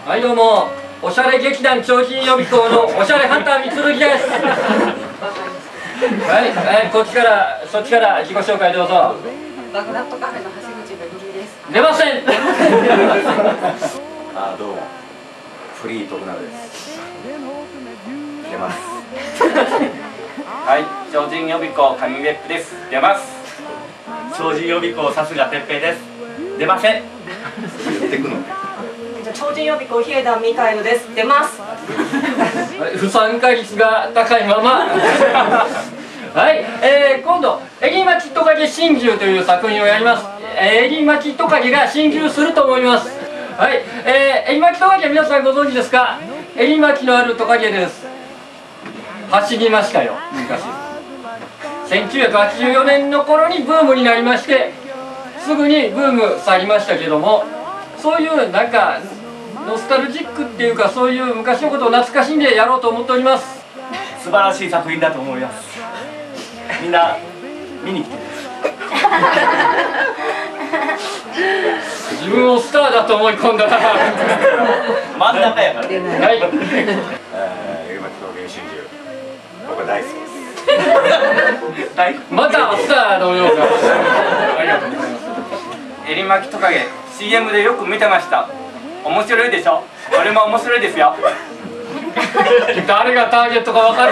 はいどうも、おしゃれ劇団超人予備校のおしゃれハンターみつるぎです。はい、こっちからそっちから自己紹介どうぞ。 バグナットカフェの橋口めぐみです。 出ません。 あ、どうもフリー徳永です。出ます。 はい、超人予備校神別府です。出ます。 超人予備校さすがてっぺいです。出ません。 言ってくの。 超人予備校ヒエダンミカエルです。出ます。 不参加率が高いまま。はい、今度「えりまちトカゲ心中」という作品をやります。えりまちトカゲが心中すると思います。はい、えりまちトカゲ皆さんご存知ですか？えりまちのあるトカゲです。走りましたよ昔。1984年の頃にブームになりまして、すぐにブーム去りましたけども、そういうなんかノスタルジックっていうか、そういう昔のことを懐かしんでやろうと思っております。 素晴らしい作品だと思います。みんな見に来てく自分をスターだと思い込んだな。 真ん中やから。 はい。 エルマチの原神中、僕は大好きです。 またスターのような。ありがとうございます。 えりまきトカゲ CM でよく見てました。面白いでしょ。これも面白いですよ。 誰がターゲットかわかる？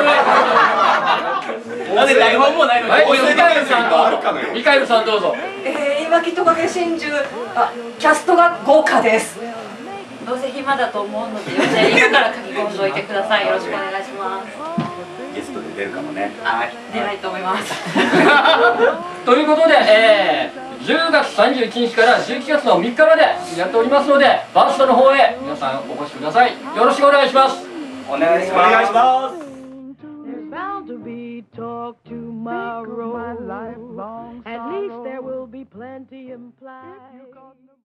なんで台本もないのに。 はい、ミカエルさんどうぞ。ミカエルさんどうぞ。 今きトカゲ真珠、キャストが豪華です。どうせ暇だと思うので、今から書き込んでおいてください。よろしくお願いします。 ゲストで出るかもね。 出ないと思います。 ということで、10月31日から11月の3日までやっておりますので、バーストの方へ皆さんお越しください。よろしくお願いします。 お願いしお願いします。 ます。 There's bound to be talk tomorrow. At least there will be plenty implied.